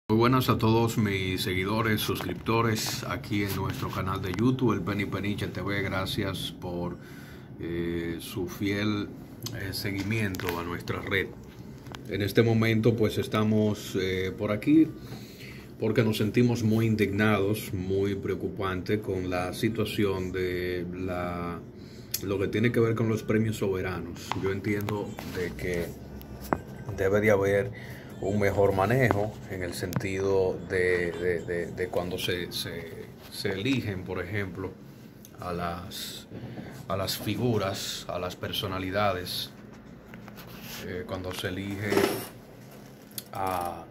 Muy buenas a todos mis seguidores, suscriptores aquí en nuestro canal de YouTube, el Penny Peniche TV. Gracias por su fiel seguimiento a nuestra red. En este momento pues estamos por aquí porque nos sentimos muy indignados, muy preocupantes con la situación de lo que tiene que ver con los premios soberanos. Yo entiendo de que debe de haber un mejor manejo en el sentido de cuando se eligen, por ejemplo, a las figuras, a las personalidades, cuando se elige a,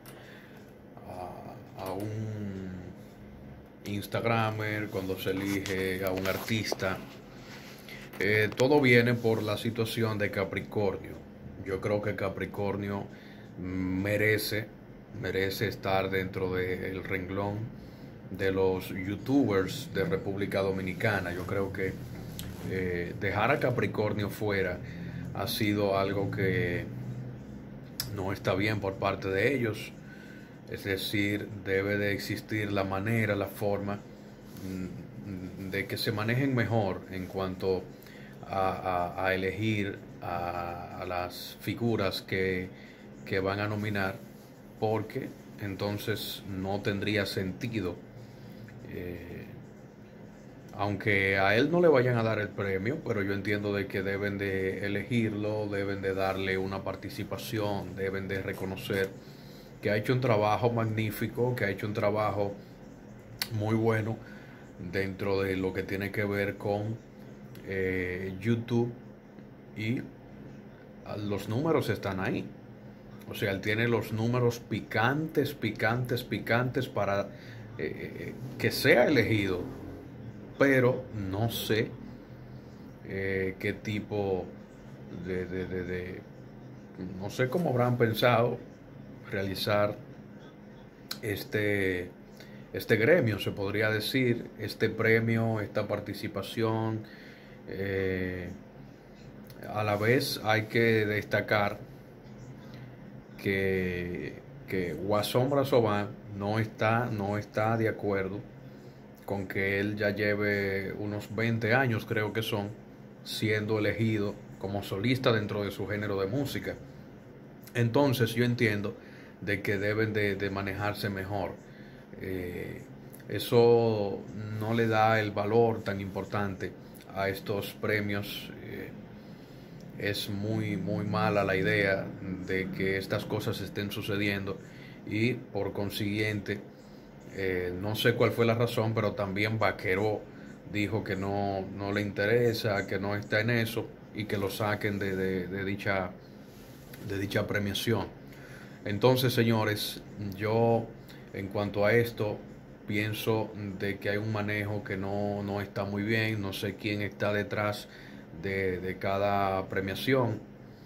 a un Instagramer, cuando se elige a un artista, todo viene por la situación de Capricornio. Yo creo que Capricornio merece estar dentro del renglón de los youtubers de República Dominicana. Yo creo que dejar a Capricornio fuera ha sido algo que no está bien por parte de ellos. Es decir, debe de existir la manera, la forma de que se manejen mejor en cuanto a elegir a las figuras que van a nominar, porque entonces no tendría sentido, aunque a él no le vayan a dar el premio, pero yo entiendo de que deben de elegirlo, deben de darle una participación, deben de reconocer que ha hecho un trabajo magnífico, que ha hecho un trabajo muy bueno dentro de lo que tiene que ver con YouTube, y los números están ahí. O sea, él tiene los números picantes para que sea elegido. Pero no sé qué tipo no sé cómo habrán pensado realizar este gremio, se podría decir, este premio, esta participación. A la vez hay que destacar que Guasón Brazován no está de acuerdo con que él ya lleve unos 20 años, creo que son, siendo elegido como solista dentro de su género de música. Entonces yo entiendo de que deben de manejarse mejor. Eso no le da el valor tan importante a estos premios. Es muy mala la idea de que estas cosas estén sucediendo, y por consiguiente no sé cuál fue la razón, pero también Vaqueró dijo que no le interesa, que no está en eso, y que lo saquen de dicha premiación. Entonces, señores, yo en cuanto a esto pienso de que hay un manejo que no está muy bien. No sé quién está detrás de cada premiación.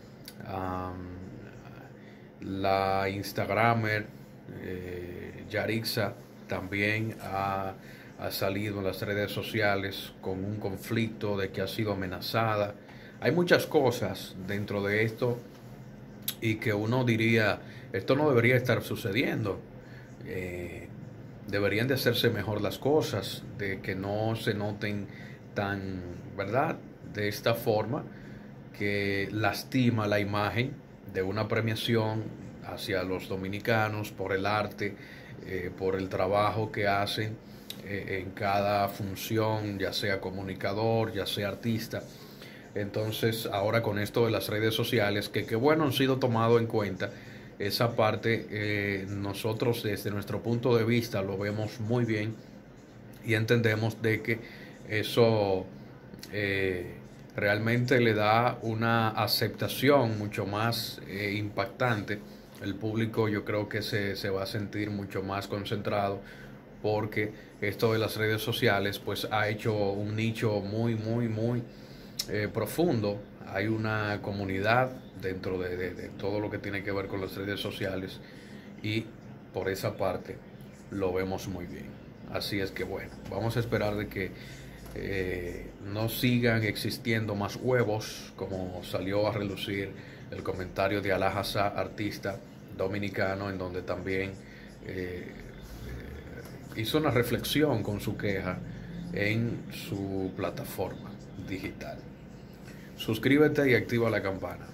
La Instagramer Yarixa también ha salido en las redes sociales con un conflicto de que ha sido amenazada. Hay muchas cosas dentro de esto y que uno diría, esto no debería estar sucediendo. Deberían de hacerse mejor las cosas, de que no se noten tan, ¿verdad?, de esta forma, que lastima la imagen de una premiación hacia los dominicanos por el arte, por el trabajo que hacen en cada función, ya sea comunicador, ya sea artista. Entonces, ahora con esto de las redes sociales, que bueno, han sido tomado en cuenta, esa parte nosotros desde nuestro punto de vista lo vemos muy bien, y entendemos de que eso realmente le da una aceptación mucho más impactante. El público, yo creo que se va a sentir mucho más concentrado, porque esto de las redes sociales pues ha hecho un nicho muy profundo. Hay una comunidad dentro de todo lo que tiene que ver con las redes sociales, y por esa parte lo vemos muy bien. Así es que bueno, vamos a esperar de que no sigan existiendo más huevos, como salió a relucir el comentario de Alá Hassá, artista dominicano, en donde también hizo una reflexión con su queja en su plataforma digital. Suscríbete y activa la campana.